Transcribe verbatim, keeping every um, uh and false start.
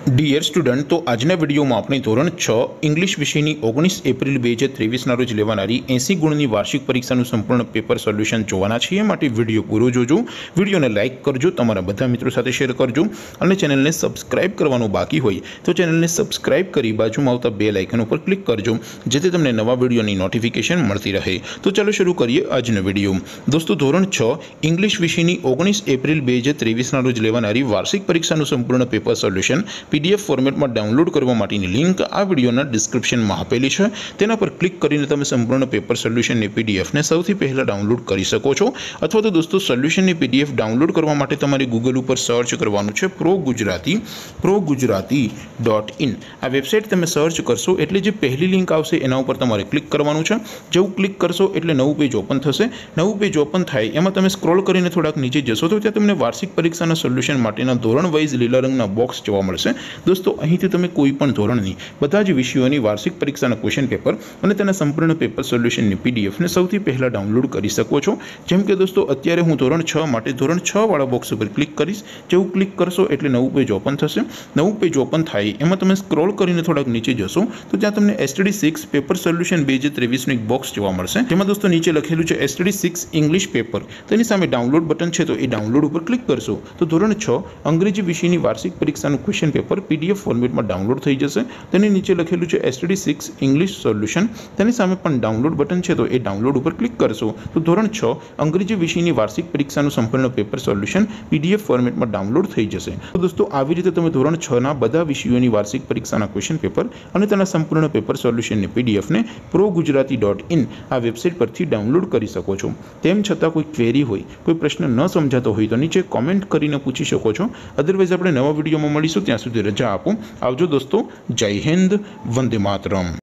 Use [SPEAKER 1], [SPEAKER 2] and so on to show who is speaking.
[SPEAKER 1] Dear student, तो आजना video में अपने धोरण छ इंग्लिश विषय ओगनीस एप्रिल બે હજાર ત્રેવીસ ना रोज लेवानारी एसी गुणनी वार्षिक परीक्षा संपूर्ण पेपर सोल्यूशन जोवाना छे। माटे विडियो पूरो जोजो, विडियो ने लाइक करजो, तमारा बधा मित्रों साथे शेर करजो और चेनल ने सब्सक्राइब करवानुं बाकी होय तो चेनल ने सब्सक्राइब करी बाजुमां आवता बेल आइकन पर क्लिक करजो, जेथी तमने नवा विडियोनी नोटिफिकेशन मळती रहे। तो चलो शुरू करिए आजनो विडियो। दोस्तों, धोरण छ इंग्लिश विषय ओगनीस एप्रिल બે હજાર ત્રેવીસ ना रोज लेवानारी वार्षिक परीक्षा संपूर्ण पेपर सोल्यूशन पीडीएफ फॉर्मेट में डाउनलॉड करवा माटेनी लिंक आ विडियोना डिस्क्रिप्शन में आपेली है। तेना पर क्लिक करीने तमे संपूर्ण पेपर सोल्यूशन ने पीडीएफ ने सौथी पहला डाउनलॉड करी सको छो। अथवा तो दोस्तों, सोल्यूशन ने पीडीएफ डाउनलॉड करवा माटे तमारे गूगल पर सर्च करवानुं छे pro Gujarati pro Gujarati dot in. आ वेबसाइट तमे सर्च करशो एटले जे पहली लिंक आवशे एना उपर तमारे क्लिक करवानुं छे। जेवुं क्लिक करशो एटले नवुं पेज ओपन थशे। नवुं पेज ओपन थाय एमां तमे स्क्रॉल करीने थोड़ाक नीचे जशो तो त्यां तमने वार्षिक परीक्षाना सोल्यूशन माटेना धोरण वाइज लीला रंगना बॉक्स जोवा मळशे। दोस्तों, અહીંથી તમે કોઈ પણ ધોરણની બધા જ વિષયોની વાર્ષિક પરીક્ષાના ક્વેશ્ચન પેપર અને તેના સંપૂર્ણ પેપર સોલ્યુશનની પીડીએફને સૌથી પહેલા ડાઉનલોડ કરી શકો છો। જેમ કે દોસ્તો, અત્યારે હું ધોરણ છ માટે ધોરણ છ વાળા બોક્સ ઉપર ક્લિક કરીશ। જેવું ક્લિક કરશો એટલે નવું પેજ ઓપન થશે। નવું પેજ ઓપન થાય એમાં તમે સ્ક્રોલ કરીને થોડાક નીચે જશો તો ત્યાં તમને એસટીડી સિક્સ પેપર સોલ્યુશન બે હજાર ત્રેવીસનું એક બોક્સ જોવા મળશે। જેમાં દોસ્તો નીચે લખેલું છે એસટીડી સિક્સ ઇંગ્લિશ પેપર। તેની સામે ડાઉનલોડ બટન છે, તો એ ડાઉનલોડ ઉપર ક્લિક કરશો તો ધોરણ છ અંગ્રેજી વિષયની વાર્ષિક પરીક્ષાનું ક્વેશ્ચન પેપર પીડીએફ फॉर्मेट में डाउनलॉड थी जैसे। नीचे लखेलू है एसटीडी सिक्स इंग्लिश सोल्यूशन। सामे पण डाउनलॉड बटन है, तो ये डाउनलॉड पर क्लिक करशो तो धोरण छ अंग्रेजी विषय की वार्षिक परीक्षा संपूर्ण पेपर सोल्यूशन पीडीएफ फॉर्मेट में डाउनलॉड थी जैसे। तो दोस्तों, आ रीते तमे धोरण छ ना बधा विषयों की वार्षिक परीक्षा क्वेश्चन पेपर और तेना संपूर्ण पेपर सोल्यूशन ने पीडीएफ ने प्रो गुजराती डॉट इन आ वेबसाइट पर डाउनलॉड कर सको छो। तेम छतां कोई क्वेरी होय, कोई प्रश्न न समझातो होय तो नीचे कॉमेंट करीने पूछी शको छो। अदरवाइज आपणे नवा विडियो में मळीशुं, त्यां सुधी रजा आपो। आवजो दोस्तों। जय हिंद, वंदे मातरम।